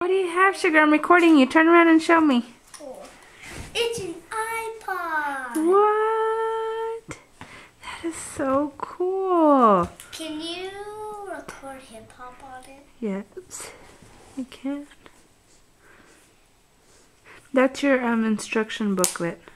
What do you have, Sugar? I'm recording you. Turn around and show me. It's an iPod. What? That is so cool. Can you record hip hop on it? Yes, I can. That's your instruction booklet.